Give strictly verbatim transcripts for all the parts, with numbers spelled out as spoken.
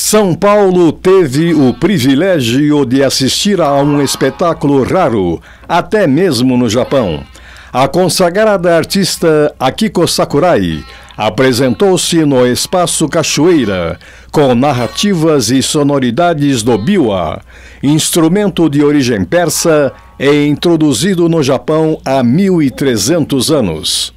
São Paulo teve o privilégio de assistir a um espetáculo raro, até mesmo no Japão. A consagrada artista Akiko Sakurai apresentou-se no Espaço Cachoeira, com narrativas e sonoridades do biwa, instrumento de origem persa e introduzido no Japão há mil e trezentos anos.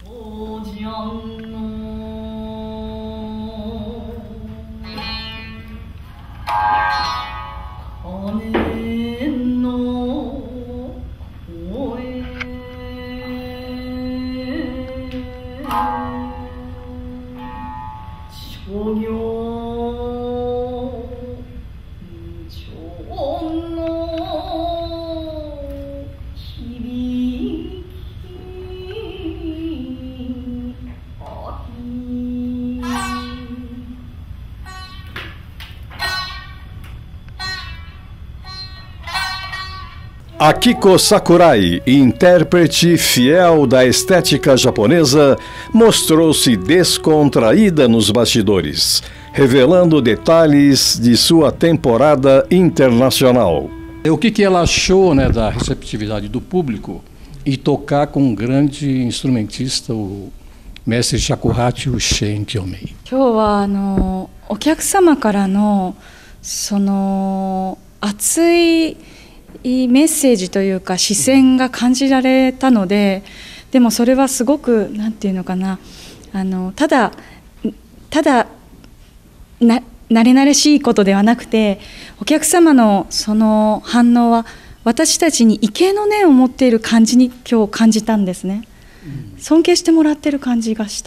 Akiko Sakurai, intérprete fiel da estética japonesa, mostrou-se descontraída nos bastidores, revelando detalhes de sua temporada internacional. O que, que ela achou, né, da receptividade do público e tocar com um grande instrumentista, o mestre Shakuhachi Shen Kyomei? 今日はあのお客様からのその熱いメッセージというか視線が感じられたので、でもそれはすごくなんていうのかな、あのただただな慣れ慣れしいことではなくて、お客様のその反応は私たちに畏敬の念を持っている感じに今日感じたんですね。尊敬してもらっている感じがした。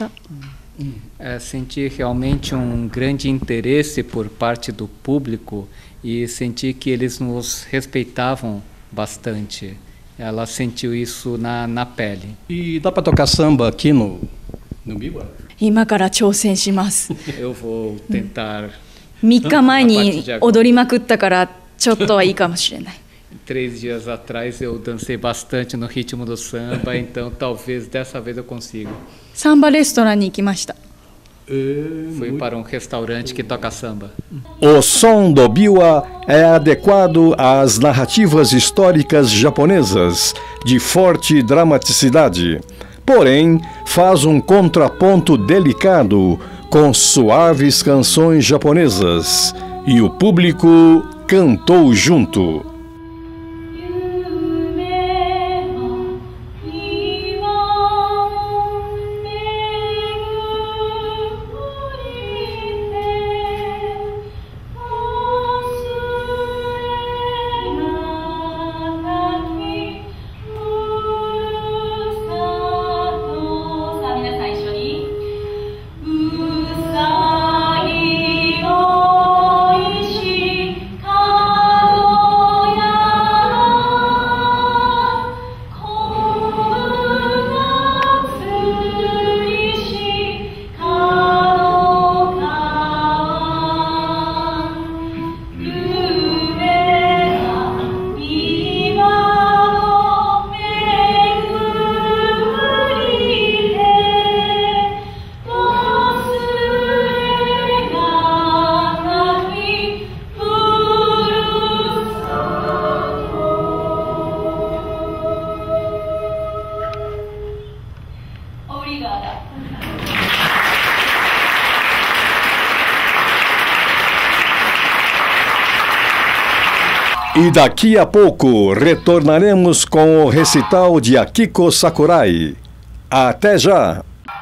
É, senti realmente um grande interesse por parte do público e senti que eles nos respeitavam bastante. Ela sentiu isso na, na pele. E dá para tocar samba aqui no, no biwa? 今から挑戦します。 Eu vou tentar. みっかまえに踊りまくったからちょっとはいいかもしれない。 Três dias atrás eu dancei bastante no ritmo do samba, então talvez dessa vez eu consiga. サンバレストランに行きました。 Fui para um restaurante que toca samba. O som do biwa é adequado às narrativas históricas japonesas, de forte dramaticidade. Porém, faz um contraponto delicado com suaves canções japonesas. E o público cantou junto. E daqui a pouco retornaremos com o recital de Akiko Sakurai. Até já!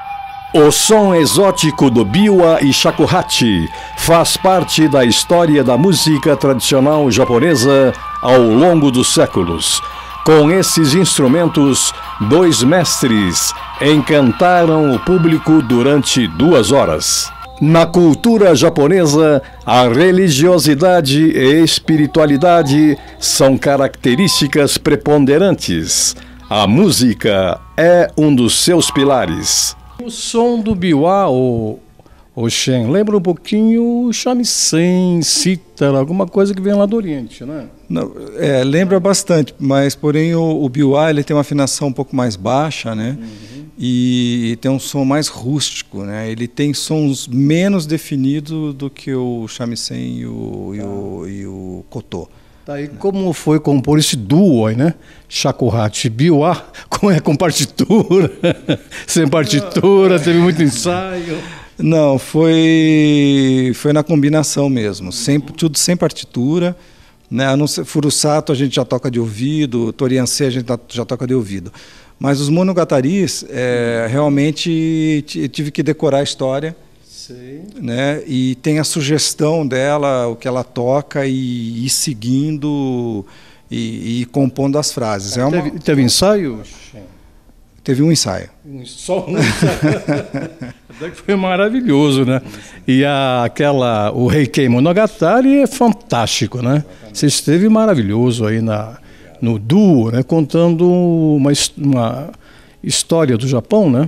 O som exótico do biwa e shakuhachi faz parte da história da música tradicional japonesa ao longo dos séculos. Com esses instrumentos, dois mestres encantaram o público durante duas horas. Na cultura japonesa, a religiosidade e espiritualidade são características preponderantes. A música é um dos seus pilares. O som do biwa, o, o Shen, lembra um pouquinho o shamisen, cítara, alguma coisa que vem lá do Oriente, né? Não, é, lembra bastante, mas porém o, o biwa ele tem uma afinação um pouco mais baixa, né? Uhum. e tem um som mais rústico, né? Ele tem sons menos definidos do que o shamisen e o, e o, e o koto. Tá, e como foi compor esse duo aí, né? Shakuhachi e Biwa, com, é, com partitura, sem partitura, teve muito ensaio. Não, foi, foi na combinação mesmo, sempre, tudo sem partitura, né? A não ser, Furusato a gente já toca de ouvido, Toriansei a gente já toca de ouvido. Mas os monogataris, é, realmente tive que decorar a história. Sim. Né? E tem a sugestão dela, o que ela toca, e ir seguindo e, e compondo as frases. É uma... teve, teve ensaio? Teve um ensaio. Só um ensaio. Até que foi maravilhoso, né? E a, aquela, o Heikei Monogatari é fantástico, né? Você esteve maravilhoso aí na, no duo, né? Contando uma, uma história do Japão, né?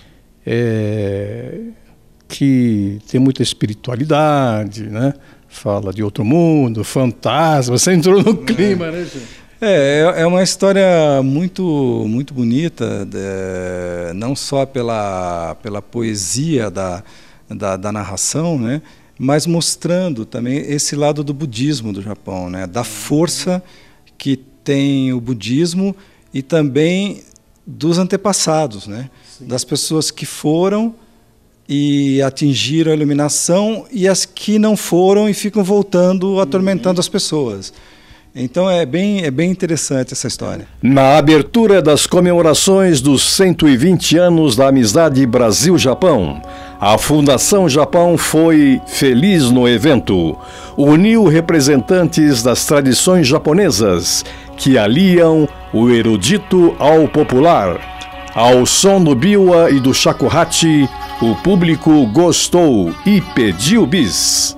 É... que tem muita espiritualidade, né? Fala de outro mundo, fantasma, você entrou no clima, né, gente? É, é uma história muito, muito bonita, é, não só pela, pela poesia da, da, da narração, né? Mas mostrando também esse lado do budismo do Japão, né? Da força que tem o budismo e também dos antepassados, né? Das pessoas que foram e atingiram a iluminação e as que não foram e ficam voltando, atormentando as pessoas. Então é bem, é bem interessante essa história. Na abertura das comemorações dos cento e vinte anos da amizade Brasil-Japão, a Fundação Japão foi feliz no evento. Uniu representantes das tradições japonesas que aliam o erudito ao popular. Ao som do biwa e do shakuhachi, o público gostou e pediu bis.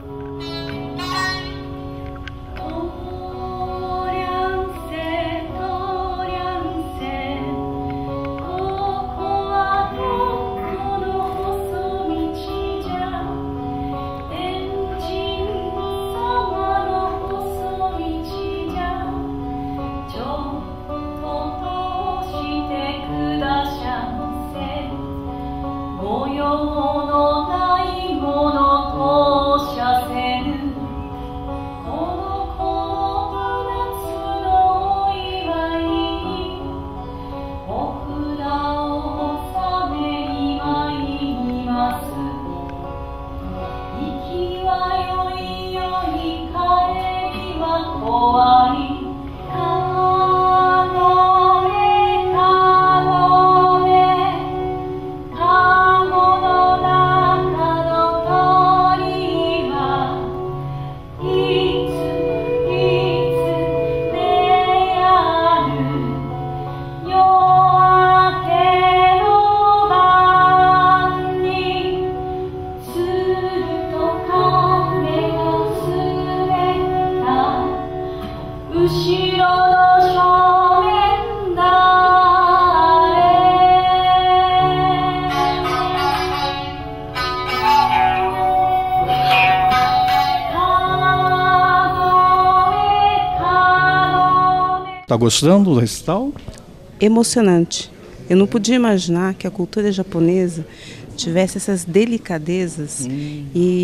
Tá gostando do recital? Emocionante. Eu não podia imaginar que a cultura japonesa tivesse essas delicadezas hum.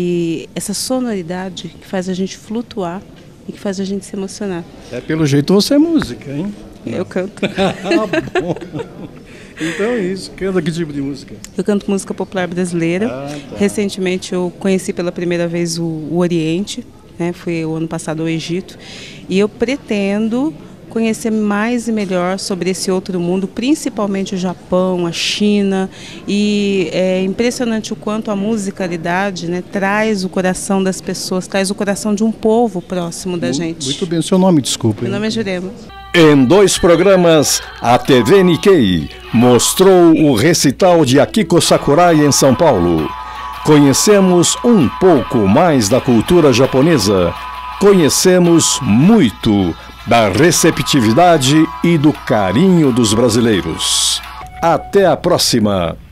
e essa sonoridade que faz a gente flutuar e que faz a gente se emocionar. É, pelo jeito você é música, hein? Eu canto. Ah, bom. Então é isso. Canta que tipo de música? Eu canto música popular brasileira. Ah, tá. Recentemente eu conheci pela primeira vez o, o Oriente, né? Fui o ano passado ao Egito. E eu pretendo conhecer mais e melhor sobre esse outro mundo, principalmente o Japão, a China, e é impressionante o quanto a musicalidade, né, traz o coração das pessoas, traz o coração de um povo próximo da muito, gente. Muito bem, seu nome, desculpe. Meu nome é Jurema. Em dois programas, a T V Nikkei mostrou o recital de Akiko Sakurai em São Paulo. Conhecemos um pouco mais da cultura japonesa, conhecemos muito da receptividade e do carinho dos brasileiros. Até a próxima!